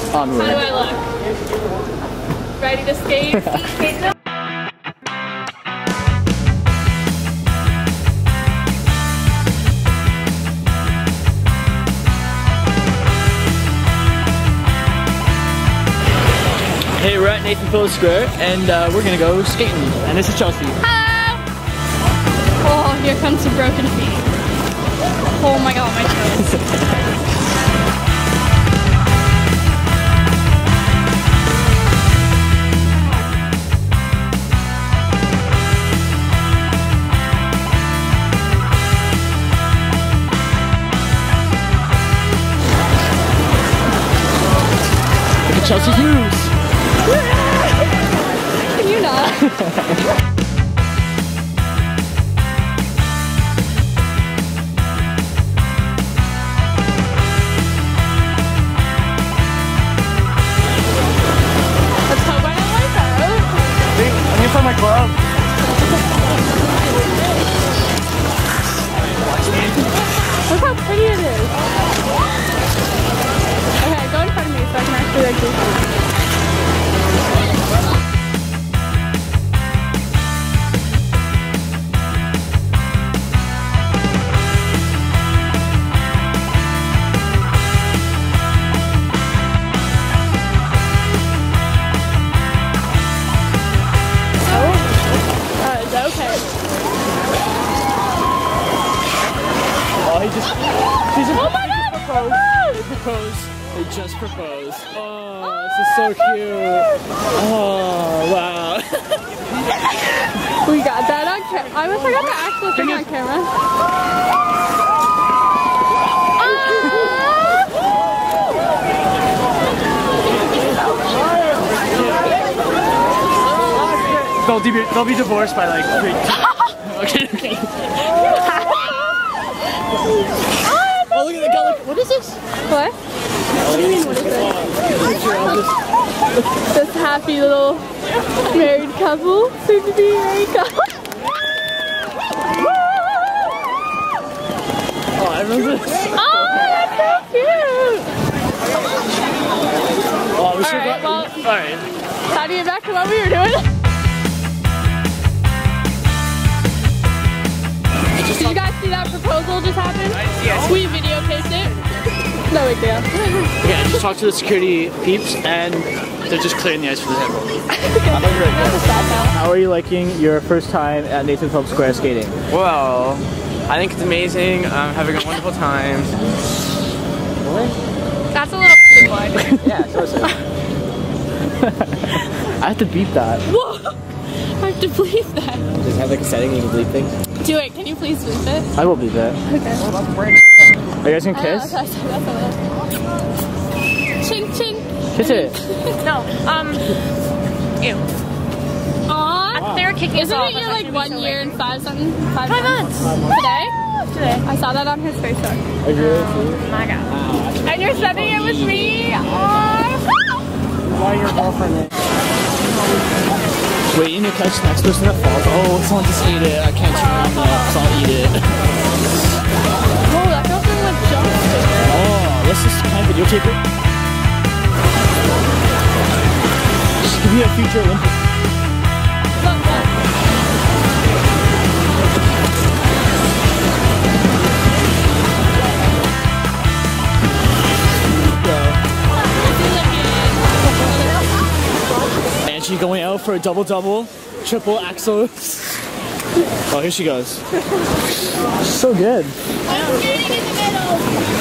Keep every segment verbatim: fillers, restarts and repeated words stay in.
Onward. How do I look? Ready to skate? Skate them? Hey, we're at Nathan Phillips Square, and uh, we're gonna go skating. And this is Chelsy. Hello! Oh, here comes some broken feet. Oh my god, my toes. Look at Chelsea Hughes. Can you not? Let's hope I don't like that. Wait, I'm gonna find my glove. Look how pretty it is. Okay, go in front of me so I can actually like do something. Oh, he just, he's just, Oh my he god, just proposed. They proposed. They just proposed. Oh, this is so cute. Oh, wow. We got that on camera. I almost forgot the actual thing on camera. They'll, be, they'll be divorced by like three. Okay, okay. Oh, look at the guy. Look, what is this? What? What do you mean, what is this? This happy little married couple. Soon to be married couple. Oh, I remember this. Oh, that's so cute. Oh, we should Alright, go. well, Alright. how do you get back to what we were doing? Did you guys see that proposal just happened? Yes. We videotaped it. No big deal. Okay, I just talked to the security peeps and they're just clearing the ice for the table. How are you liking your first time at Nathan Phillips Square skating? Well, I think it's amazing. I'm having a wonderful time. What? That's a little wide. Yeah, so is it. I have to beep that. Whoa! I have to bleep that. Does it have like a setting you can bleep things? Do it. Can you please bleep it? I will bleep it. Okay. Are you guys gonna kiss? Uh, that's, that's a little. Ching ching. Kiss it. No, um, ew. Aww. They're kicking us Isn't off. it your like one year and five something? Five, Five months. Today? Today. I saw that on his Facebook. Are you really? Oh my god. And you're spending it with me? Aww. Why your girlfriend? Wait, you need to catch the next person that falls. Oh, someone just ate it. I can't turn around now, so I'll eat it. Whoa, that girlfriend like jumped. Oh, let's just kind of videotape it. This could be a future Olympic. Look, look. And she's going out for a double-double, triple axel. Oh, here she goes. So good. I'm getting in the middle.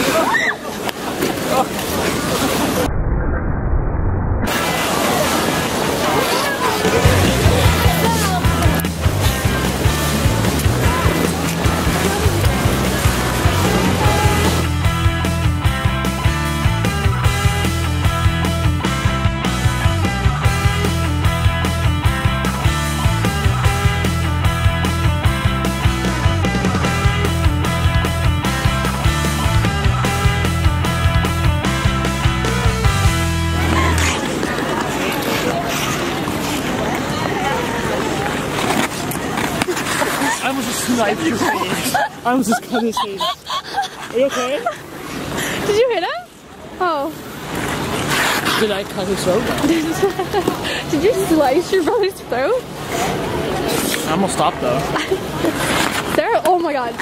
I almost just sniped your face. I almost just cut his face. Are you okay? Did you hit him? Oh. Did I cut his throat? Did you slice your brother's throat? I almost stopped though. Sarah, oh my god.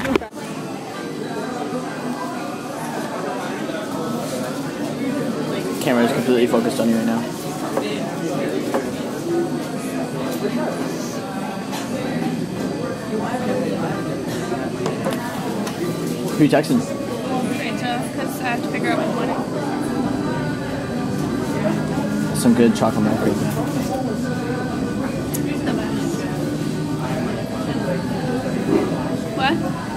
Camera is completely focused on you right now. Who are you texting? Rachel, because I have to figure out what one. Some good chocolate milk right there. The best. What?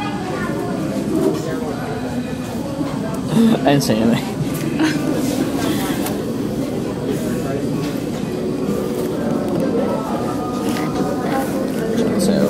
I didn't say anything. So.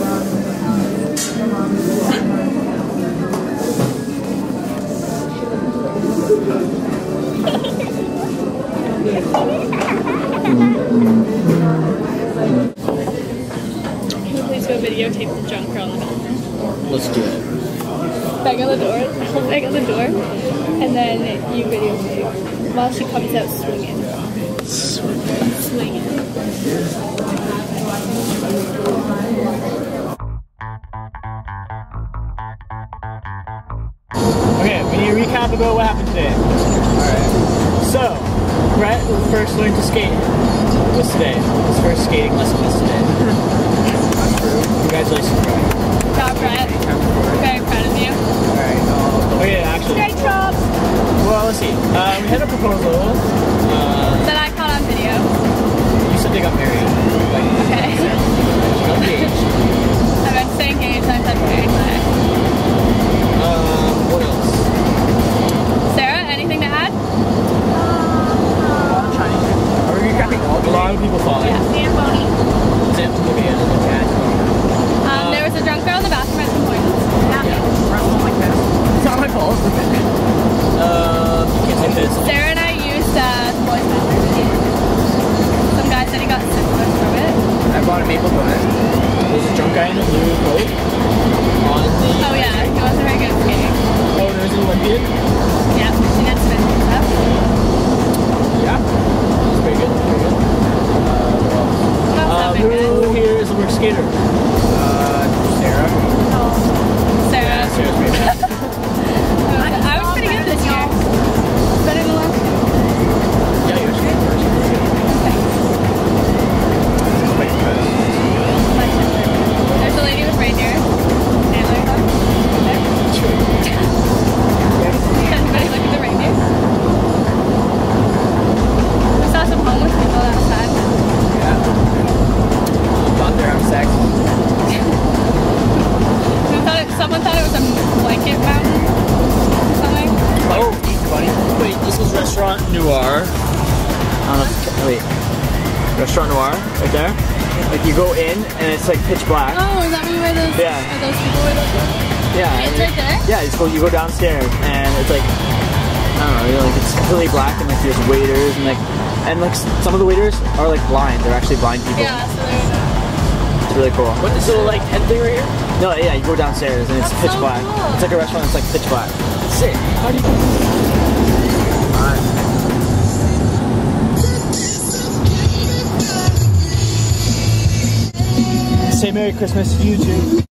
Can you please go videotape the junk girl in the bathroom? Let's do it. Bang on the door, I'll bang on the door, and then you videotape while she comes out swinging. Swinging. Swinging. Okay, we need to recap about what happened today. Alright. So, Brett first learned to skate was today. His first skating lesson was today. Congratulations, Brett. Good job, Brett. Very proud of you. Alright, um, okay, actually. Great job! Well, let's see. Uh, we had a proposal. Uh, That I caught on video. you said they got married. Like, Okay. got engaged. I meant to say engaged, I said married, but... Um, what else? Sarah, anything to add? Are we recapping all? A lot of people thought. Yeah. Zamboni. Sam, okay, yeah, look at it. Um, there was a drunk girl in the bathroom at some point. It's not my fault. Um, you can't say this. Sarah and I used uh, the boys' bathroom. Some guy said he got syphilis from it. I bought a maple donut. There's a drunk guy in a blue coat on the... Oh yeah, he wasn't very good at skating. Oh, there's an Olympian? Yeah, she did spin and stuff. Yeah. That's pretty good. Pretty good. Uh, what else? What else Uh, happened, guys? who here is a work skater? Uh, Sarah. Sarah. Sarah's pretty good. I was pretty good this year. Better than last year. Yeah, you're skating first. There's a lady with reindeer. Taylor. Everybody look at the reindeer. We saw some homeless people outside. Yeah. Thought they're having sex. We thought it, someone thought it was a blanket mountain or something. Oh, buddy. Wait, this is Restaurant Noir. I don't know if, wait. Restaurant Noir, right there. Like you go in and it's like pitch black. Oh, is that where those, Yeah. are those people were those? Yeah. It's and right there? Yeah, you just go, you go downstairs and it's like, I don't know, you know, like it's completely black and like there's waiters and like, and like some of the waiters are like blind. They're actually blind people. Yeah, so they're... It's really cool. What, this little like tent thing right here? No, yeah, you go downstairs and it's That's pitch so black. cool. It's like a restaurant that's like pitch black. Sick. How do you... Alright. Say Merry Christmas, you too.